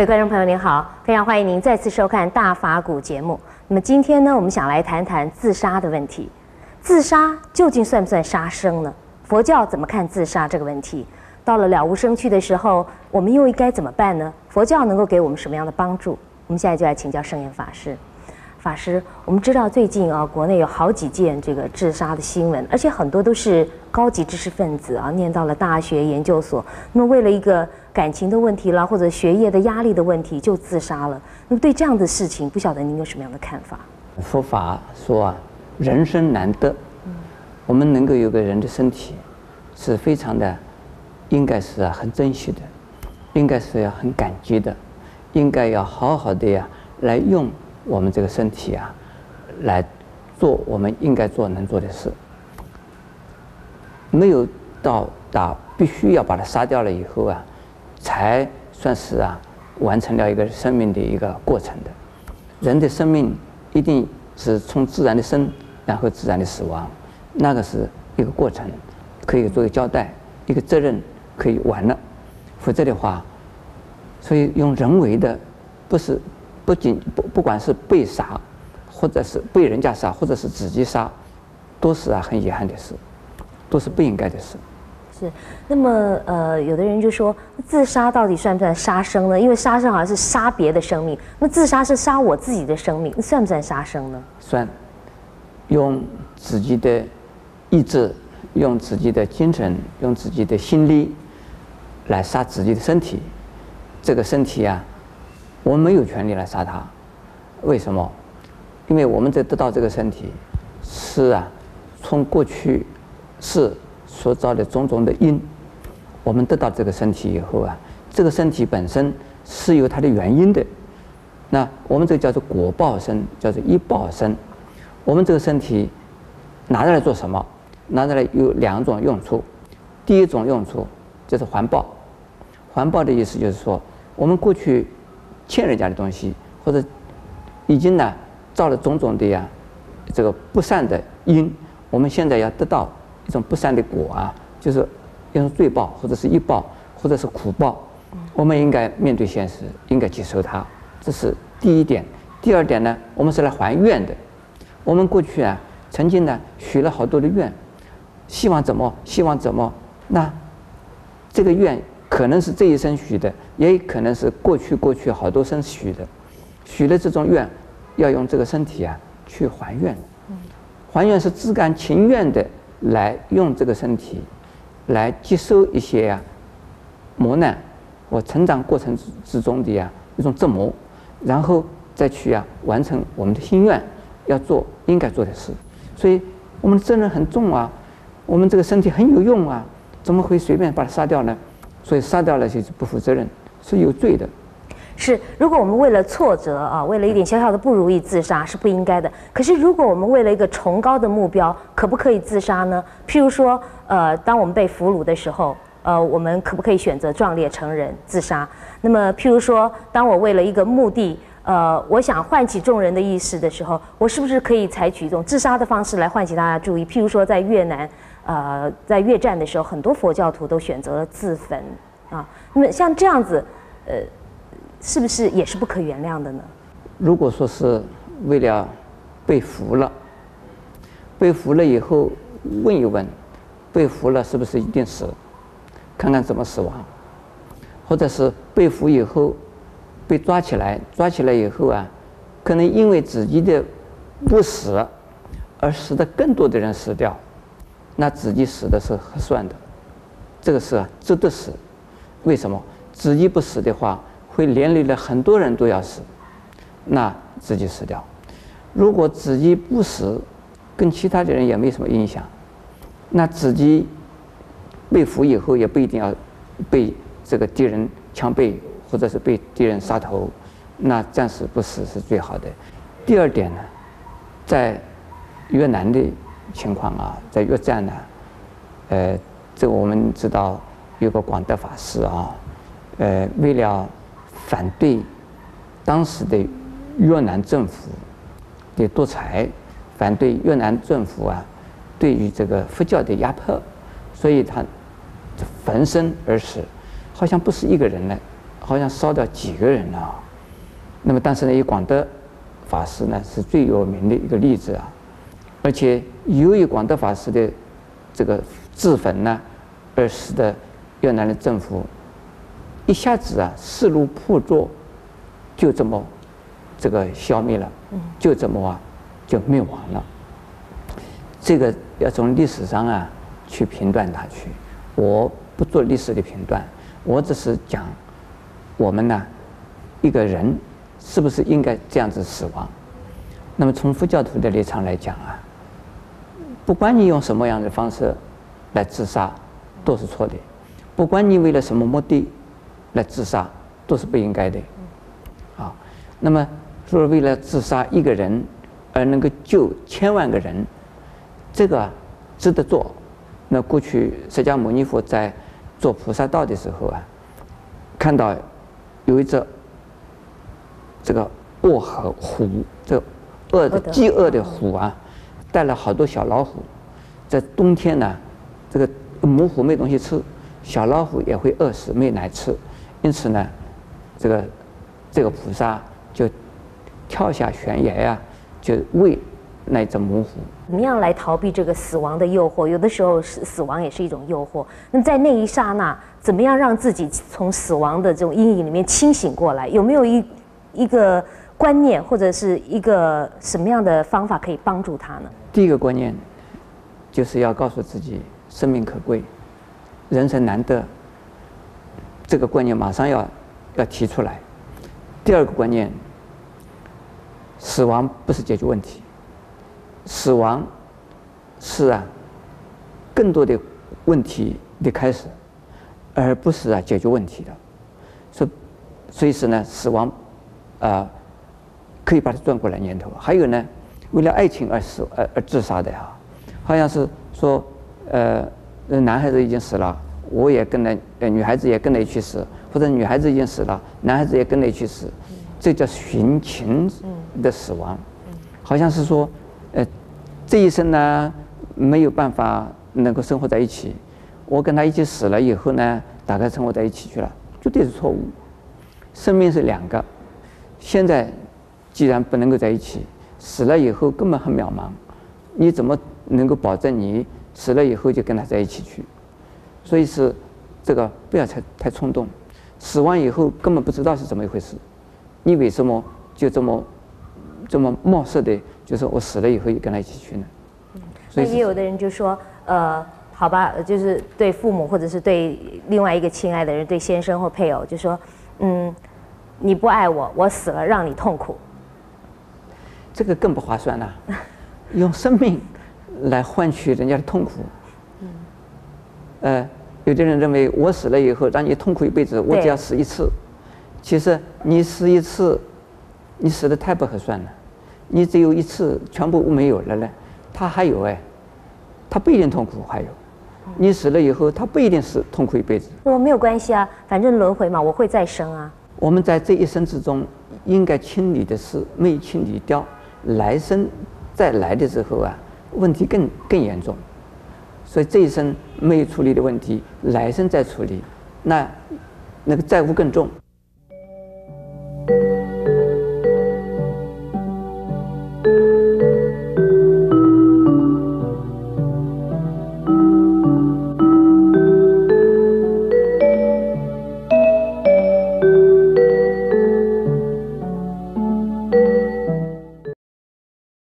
位观众朋友您好，非常欢迎您再次收看大法古节目。那么今天呢，我们想来谈谈自杀的问题。自杀究竟算不算杀生呢？佛教怎么看自杀这个问题？到了了无生趣的时候，我们又应该怎么办呢？佛教能够给我们什么样的帮助？我们现在就来请教圣严法师。法师，我们知道最近国内有好几件这个自杀的新闻，而且很多都是高级知识分子念到了大学研究所，那么为了一个感情的问题啦，或者学业的压力的问题就自杀了。那么对这样的事情，不晓得您有什么样的看法？ 佛法说人生难得，我们能够有个人的身体，是非常的，应该是很珍惜的，应该是要很感激的，应该要好好的来用我们这个身体来做我们应该做能做的事，没有到达必须要把它杀掉了以后才算是完成了一个生命的一个过程的。人的生命一定是从自然的生，然后自然的死亡，那个是一个过程，可以做一个交代，一个责任可以完了。否则的话，所以用人为的，不管是被杀，或者是被人家杀，或者是自己杀，都是很遗憾的事，都是不应该的事。 是，那么有的人就说，自杀到底算不算杀生呢？因为杀生好像是杀别的生命，那自杀是杀我自己的生命，那算不算杀生呢？ 算，用自己的意志，用自己的精神，用自己的心力来杀自己的身体，这个身体我们没有权利来杀它。为什么？因为我们得到这个身体是从过去世所造的种种的因，我们得到这个身体以后这个身体本身是有它的原因的。那我们这个叫做果报身，叫做依报身。我们这个身体拿来做什么？拿来有两种用处。第一种用处就是还报。还报的意思就是说，我们过去欠人家的东西，或者已经造了种种的这个不善的因，我们现在要得到一种不善的果就是一种罪报，或者是依报，或者是苦报。我们应该面对现实，应该接受它，这是第一点。第二点呢，我们是来还愿的。我们过去曾经许了好多的愿，希望怎么，那这个愿可能是这一生许的，也可能是过去好多生许的。许了这种愿，要用这个身体去还愿。还愿是自甘情愿的来用这个身体来接受一些磨难或成长过程之中的一种折磨，然后再去完成我们的心愿，要做应该做的事。所以我们的责任很重我们这个身体很有用怎么会随便把它杀掉呢？所以杀掉了就是不负责任，是有罪的。 是，如果我们为了挫折为了一点小小的不如意自杀是不应该的。可是如果我们为了一个崇高的目标，可不可以自杀呢？譬如说，当我们被俘虏的时候，我们可不可以选择壮烈成人自杀？那么，譬如说，当我为了一个目的，我想唤起众人的意识的时候，我是不是可以采取一种自杀的方式来唤起大家注意？譬如说，在越南，在越战的时候，很多佛教徒都选择了自焚那么像这样子，是不是也是不可原谅的呢？如果说是为了被俘了，被俘了以后问一问，被俘了是不是一定死？看看怎么死亡，或者是被俘以后被抓起来以后可能因为自己的不死而使得更多的人死掉，那自己死的是合算的，这个是值得死。为什么？自己不死的话，会连累了很多人都要死，那自己死掉。如果自己不死，跟其他的人也没什么影响，那自己被俘以后也不一定要被这个敌人枪毙，或者是被敌人杀头，那暂时不死是最好的。第二点呢，在越南的情况在越战这个我们知道有个广德法师为了反对当时的越南政府的独裁，反对越南政府对于这个佛教的压迫，所以他焚身而死，好像不是一个人呢， 好像烧掉几个人啊。那么，但是呢，以广德法师呢是最有名的一个例子啊。而且由于广德法师的这个自焚呢，而使得越南的政府一下子啊势如破竹，就这么这个消灭了，就这么就灭亡了。这个要从历史上去评断它去，我不做历史的评断，我只是讲我们一个人是不是应该这样子死亡。那么从佛教徒的立场来讲不管你用什么样的方式来自杀都是错的，不管你为了什么目的来自杀都是不应该的那么说为了自杀一个人而能够救千万个人，这个值得做。那过去释迦牟尼佛在做菩萨道的时候看到有一只这个恶虎，这饥饿的虎带了好多小老虎。在冬天这个母虎没东西吃，小老虎也会饿死，没奶吃。因此呢，这个菩萨就跳下悬崖就喂那只母虎。 怎么样来逃避这个死亡的诱惑？有的时候死亡也是一种诱惑。那么在那一刹那，怎么样让自己从死亡的这种阴影里面清醒过来？有没有一个观念，或者是一个什么样的方法可以帮助他呢？ 第一个观念就是要告诉自己，生命可贵，人生难得。这个观念马上要提出来。第二个观念，死亡不是解决问题，死亡是更多的问题的开始，而不是解决问题的。所以是呢，死亡可以把它转过来念头。还有呢，为了爱情而自杀的好像是说男孩子已经死了，我也跟着女孩子也跟着一起死，或者女孩子已经死了，男孩子也跟着一起死，这叫寻情的死亡。好像是说这一生没有办法能够生活在一起，我跟他一起死了以后呢，大概生活在一起去了，绝对是错误。生命是两个，现在既然不能够在一起，死了以后根本很渺茫，你怎么能够保证你死了以后就跟他在一起去？所以是这个不要太冲动，死亡以后根本不知道是怎么一回事，你为什么就这么冒失的，就是我死了以后也跟他一起去呢？ 所以也有的人就说，好吧，就是对父母或者是对另外一个亲爱的人，对先生或配偶，就说，你不爱我，我死了让你痛苦。 这个更不划算用生命来换取人家的痛苦。有的人认为我死了以后让你痛苦一辈子，我只要死一次。其实你死一次，你死得太不合算了。你只有一次，全部没有了呢，他还有他不一定痛苦，还有。你死了以后，他不一定是痛苦一辈子。 我没有关系反正轮回嘛，我会再生我们在这一生之中，应该清理的事没清理掉，来生再来的时候问题更严重。所以这一生没有处理的问题，来生再处理，那个债务更重。